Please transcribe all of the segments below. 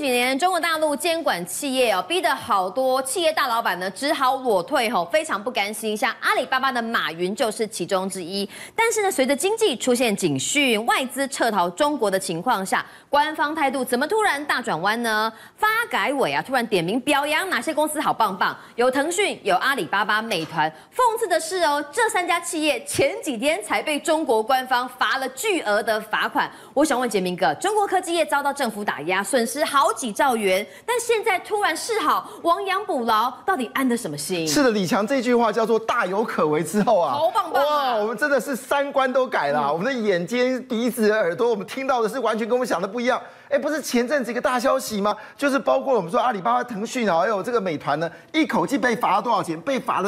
几年中国大陆监管企业逼得好多企业大老板呢只好裸退非常不甘心。像阿里巴巴的马云就是其中之一。但是呢，随着经济出现警讯、外资撤逃中国的情况下，官方态度怎么突然大转弯呢？发改委突然点名表扬哪些公司好棒棒，有腾讯、有阿里巴巴、美团。讽刺的是这3家企业前几天才被中国官方罚了巨额的罚款。我想问杰明哥，中国科技业遭到政府打压，损失好几兆元，但现在突然示好，亡羊补牢，到底安的什么心？ 是的，李强这句话叫做大有可为之后啊， 好棒棒啊！ 哇，我们真的是三观都改了，我们的眼睛、鼻子、耳朵，我们听到的是完全跟我们想的不一样。不是前阵子一个大消息吗？就是包括我们说阿里巴巴、腾讯还有这个美团呢，一口气被罚了多少钱？被罚了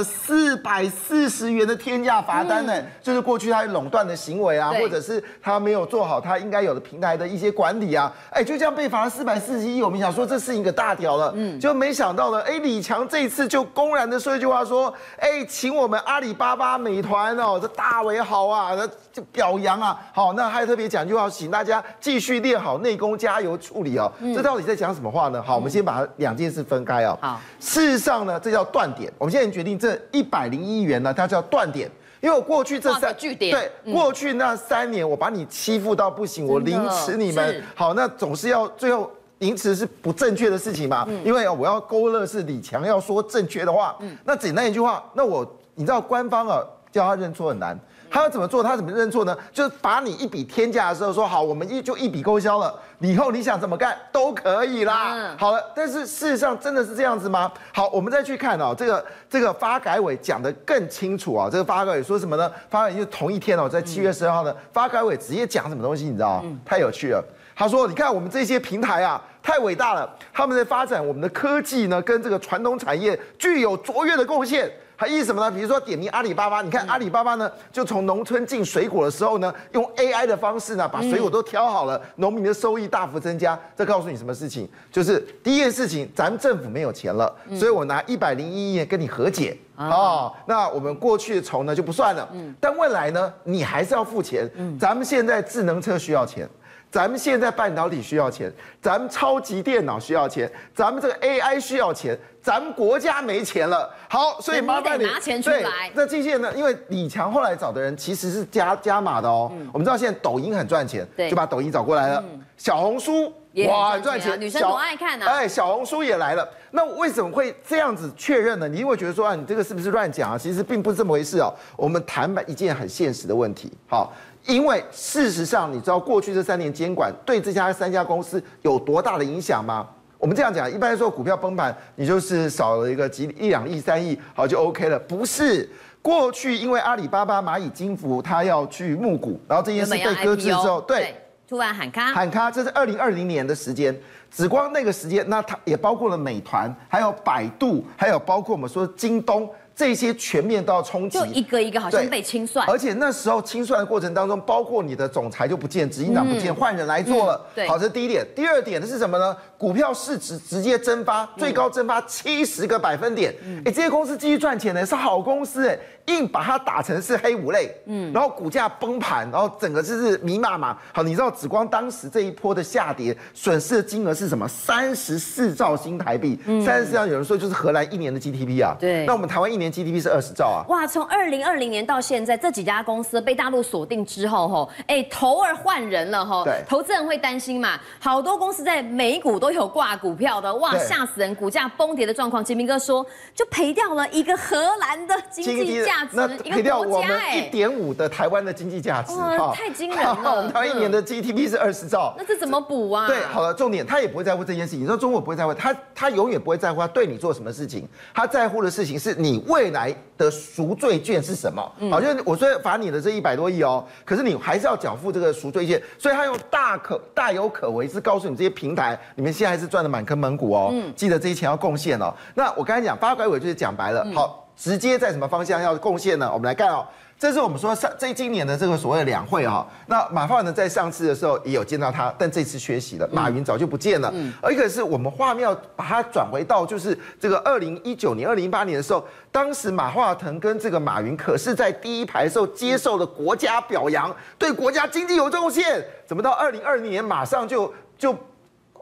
440元的天价罚单呢。就是过去他垄断的行为啊，或者是他没有做好他应该有的平台的一些管理啊，就这样被罚了441亿。我们想说这是一个大条了，就没想到呢，李强这一次就公然的说一句话说，请我们阿里巴巴、美团这大为好啊，那就表扬啊。好，那还特别讲一句话，请大家继续练好内功，加油处理哦。这到底在讲什么话呢？好，我们先把2件事分开哦。好，事实上呢，这叫断点。我们现在决定这101亿元呢，它叫断点。因为我过去过去那3年，我把你欺负到不行，我凌迟你们。好，那总是要最后凌迟是不正确的事情嘛？因为我要勾勒是李强要说正确的话。那简单一句话，你知道官方叫他认错很难。他要怎么做？他怎么认错呢？就是罚你一笔天价的时候说好，我们就一笔勾销了，以后你想怎么干都可以啦。好了，但是事实上真的是这样子吗？好，我们再去看这个发改委讲得更清楚啊。这个发改委说什么呢？发改委就同一天在7月12号呢，发改委直接讲什么东西？你知道太有趣了。他说：“你看我们这些平台啊，太伟大了，他们在发展我们的科技呢，跟这个传统产业具有卓越的贡献。”还意思什么呢？比如说点名阿里巴巴，你看阿里巴巴呢，就从农村进水果的时候呢，用 AI 的方式呢，把水果都挑好了，农民的收益大幅增加。这告诉你什么事情？就是第一件事情，咱们政府没有钱了，所以我拿101亿元跟你和解。那我们过去的仇呢就不算了。但未来呢，你还是要付钱。咱们现在智能车需要钱。咱们现在半导体需要钱，咱们超级电脑需要钱，咱们这个 AI 需要钱，咱们国家没钱了。好，所以麻烦你拿钱出来。 那这些呢？因为李强后来找的人其实是加码的哦。我们知道现在抖音很赚钱，就把抖音找过来了。小红书哇很赚钱， 女生多爱看啊。 小红书也来了。那为什么会这样子确认呢？你因为觉得说你这个是不是乱讲啊？其实并不是这么回事哦。我们谈一件很现实的问题。好。因为事实上，你知道过去这3年监管对这3家公司有多大的影响吗？我们这样讲，一般来说股票崩盘，你就是少了一个1、2亿、3亿，好就 OK 了。不是，过去因为阿里巴巴、蚂蚁金服它要去募股，然后这件事被搁置之后，对， 突然喊卡， 这是2020年的时间。只光那个时间，那它也包括了美团，还有百度，还有包括我们说京东。这些全面都要冲击， 就一个一个好像被清算， 而且那时候清算的过程当中，包括你的总裁就不见，执行长不见，换人来做了。好，这是第一点。第二点的是什么呢？股票市值直接蒸发，最高蒸发70个百分点。这些公司继续赚钱呢，是好公司硬把它打成是黑五类，然后股价崩盘，然后整个就是密麻麻。好，你知道只光当时这一波的下跌，损失的金额是什么？34兆新台币，34兆有人说就是荷兰1年的 GDP 啊。 对， 那我们台湾1年 GDP 是20兆啊！ 哇，从2020年到现在，这几家公司被大陆锁定之后，头儿换人了对， 投资人会担心嘛？好多公司在美股都有挂股票的，哇，吓死人！股价崩跌的状况，杰明哥说，就赔掉了一个荷兰的经济价值， 那赔掉我们1.5的台湾的经济价值， 太惊人了！ 我们台湾1年的 GDP 是20兆， 那这怎么补啊？ 对，好了，重点他也不会在乎这件事情。你说中国不会在乎，他永远不会在乎他对你做什么事情，他在乎的事情是你未来的赎罪券是什么？好，就是我虽然罚你的这100多亿哦，可是你还是要缴付这个赎罪券，所以他用大有可为，是告诉你这些平台，你们现在是赚得满坑满谷哦，记得这些钱要贡献哦。那我刚才讲发改委就是讲白了，好，直接在什么方向要贡献呢？我们来看哦。这是我们说今年的这个所谓的两会哈。那马化腾在上次的时候也有见到他，但这次缺席了。马云早就不见了。而一个是我们画面要把它转回到就是这个2019年、2018年的时候，当时马化腾跟这个马云可是在第一排的时候接受了国家表扬，对国家经济有贡献。怎么到2020年马上就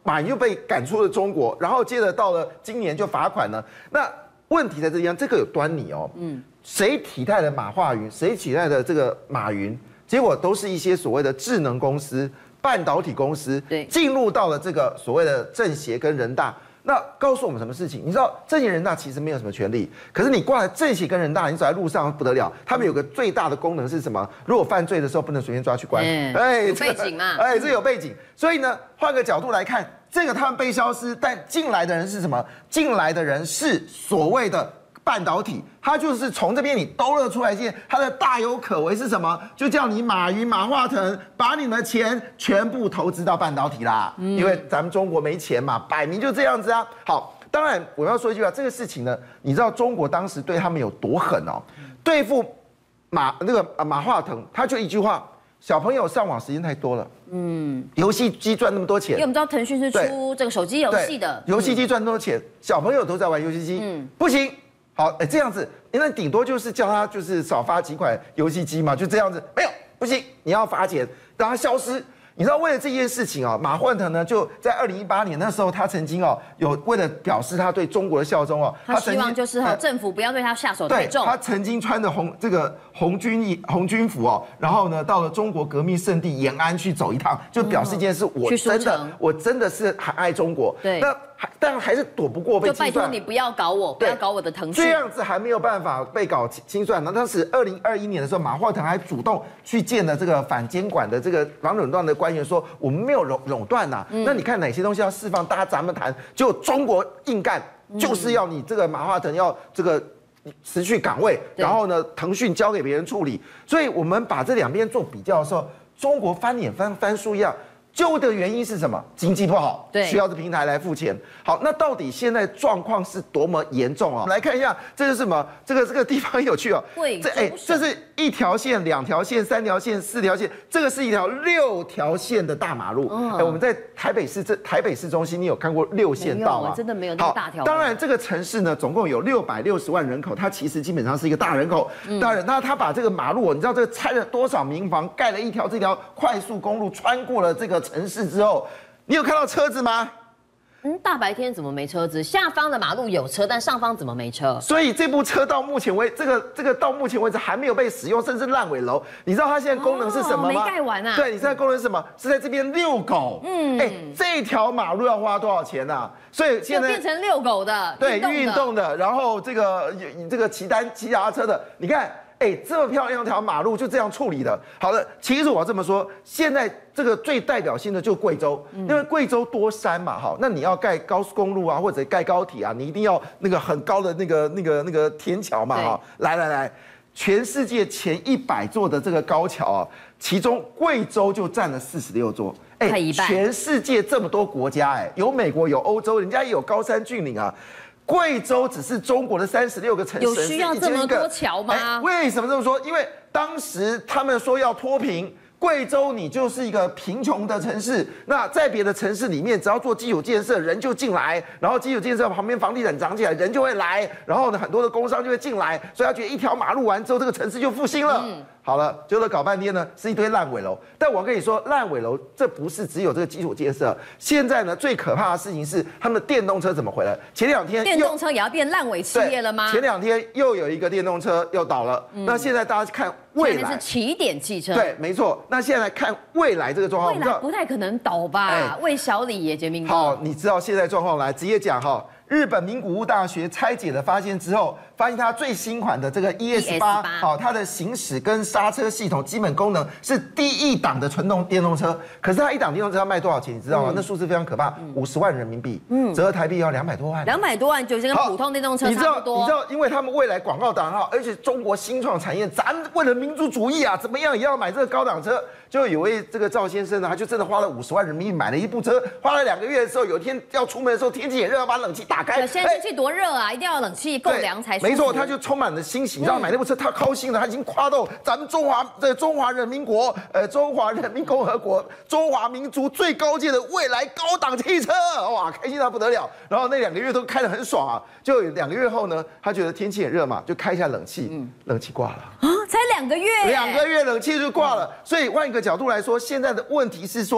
马云就被赶出了中国，然后接着到了今年就罚款了。那问题在这地方，这个有端倪哦。谁替代了马化云？谁替代了这个马云？结果都是一些所谓的智能公司、半导体公司，进入到了这个所谓的政协跟人大。那告诉我们什么事情？你知道政协人大其实没有什么权利，可是你挂了政协跟人大，你走在路上不得了。他们有个最大的功能是什么？如果犯罪的时候不能随便抓去关， 有背景嘛？ 这有背景。所以呢，换个角度来看，这个他们被消失，但进来的人是什么？进来的人是所谓的半导体，他就是从这边你兜了出来见，他的大有可为是什么？就叫你马云、马化腾把你们的钱全部投资到半导体啦，因为咱们中国没钱嘛，摆明就这样子啊。好，当然我要说一句话，这个事情呢，你知道中国当时对他们有多狠哦？对付马化腾，他就一句话：小朋友上网时间太多了。游戏机赚那么多钱， 因为我们知道腾讯是出这个手机游戏的， 游戏机赚那么多钱，小朋友都在玩游戏机，不行。好，这样子，那顶多就是叫他就是少发几款游戏机嘛，就这样子，没有不行，你要罚钱，让他消失。你知道为了这件事情啊，马化腾呢就在2018年那时候，他曾经有为了表示他对中国的效忠他希望就是政府不要对他下手太重。 他曾经穿着红军服哦，然后呢到了中国革命圣地延安去走一趟，就表示一件事，我真的是很爱中国。 对。 但还是躲不过被清算。 就拜托你不要搞我，不要搞我的腾讯。 这样子还没有办法被搞清算。那当时2021年的时候，马化腾还主动去见了这个反监管的这个反垄断的官员，说我们没有垄断呐。那你看哪些东西要释放，咱们谈。就中国硬干，就是要你这个马化腾要这个辞去岗位，然后呢，腾讯交给别人处理。所以我们把这两边做比较的时候，中国翻脸翻书一样。旧的原因是什么？经济不好，需要这平台来付钱。好，那到底现在状况是多么严重啊？我们来看一下，这是什么？这个地方很有趣哦。这是1条线、2条线、3条线、4条线，这个是一条6条线的大马路。我们在台北市中心，你有看过6线道吗？ 真的没有那么大条。 当然，这个城市呢，总共有660万人口，它其实基本上是一个大人口。当然，他把这个马路，你知道这个拆了多少民房，盖了这条快速公路，穿过了这个城市之后，你有看到车子吗？ 大白天怎么没车子？下方的马路有车，但上方怎么没车？ 所以这部车到目前为止，这个到目前为止还没有被使用，甚至烂尾楼。你知道它现在功能是什么吗？ 没盖完啊。 对，你现在功能是什么？是在这边遛狗。这条马路要花多少钱啊？所以现在变成遛狗的， 对，运动的，然后这个骑脚踏车的，你看。这么漂亮一条马路就这样处理的。好了，其实我要这么说，现在这个最代表性的就是贵州，因为贵州多山嘛，好，那你要盖高速公路啊，或者盖高铁啊，你一定要那个很高的那个天桥嘛，哈，来，全世界前100座的这个高桥啊，其中贵州就占了46座，全世界这么多国家，有美国有欧洲，人家也有高山峻岭啊。贵州只是中国的36个城市， 有需要这么多桥吗？ 为什么这么说？因为当时他们说要脱贫，贵州你就是一个贫穷的城市。那在别的城市里面，只要做基础建设，人就进来，然后基础建设旁边房地产涨起来，人就会来，然后呢，很多的工商就会进来，所以他觉得一条马路完之后，这个城市就复兴了。好了，结果搞半天呢，是一堆烂尾楼。但我跟你说，烂尾楼这不是只有这个基础建设。现在呢，最可怕的事情是他们的电动车怎么回来？前2天电动车也要变烂尾企业了吗？ 前2天又有一个电动车又倒了。那现在大家看未来是起点汽车， 对，没错。那现在看未来这个状况， 未来不太可能倒吧？魏小李也杰明哥。 好，你知道现在状况来直接讲哈。日本名古屋大学拆解的发现之后，发现它最新款的这个 ES8，它的行驶跟刹车系统基本功能是第1档的纯电动车。可是它1档电动车要卖多少钱？你知道吗？那数字非常可怕，50万人民币，折合台币要200多万。 200多万就是跟普通电动车差不多。 你知道，因为他们未来广告打号，而且中国新创产业，咱为了民族主义啊，怎么样也要买这个高档车。就有位这个赵先生呢，他就真的花了50万人民币买了一部车，花了2个月的时候，有一天要出门的时候，天气也热，把冷气打开。 现在天气多热啊，一定要冷气够凉才舒服。 没错，他就充满了欣喜。你知道买那部车，他高兴了，他已经夸到咱们中华人民国，中华人民共和国，中华民族最高阶的未来高档汽车，哇，开心到不得了。然后那2个月都开得很爽啊。就2个月后呢，他觉得天气很热嘛，就开一下冷气，冷气挂了啊，才2个月 ，2个月冷气就挂了。所以换一个角度来说，现在的问题是说，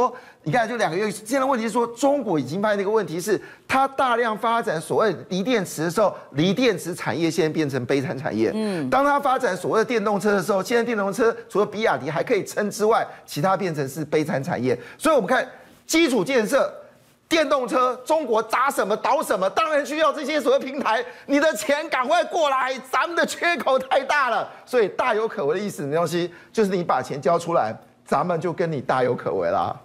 你看，就2个月，现在问题是说，中国已经发现一个问题是，它大量发展所谓锂电池的时候，锂电池产业现在变成悲惨产业。当它发展所谓的电动车的时候，现在电动车除了比亚迪还可以撑之外，其他变成是悲惨产业。所以我们看基础建设。电动车，中国砸什么倒什么，当然需要这些所谓平台，你的钱赶快过来，咱们的缺口太大了，所以大有可为的意思，什么东西？就是你把钱交出来，咱们就跟你大有可为啦。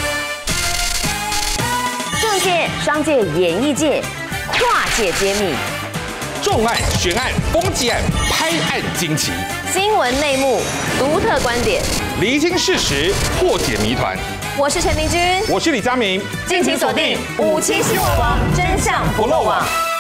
政界、商界、演艺界，跨界揭秘， 重案、悬案、攻击案、拍案惊奇， 新闻内幕，独特观点， 厘清事实，破解谜团。 我是陈明君， 我是李佳明， 敬请锁定57新闻网，真相不漏网。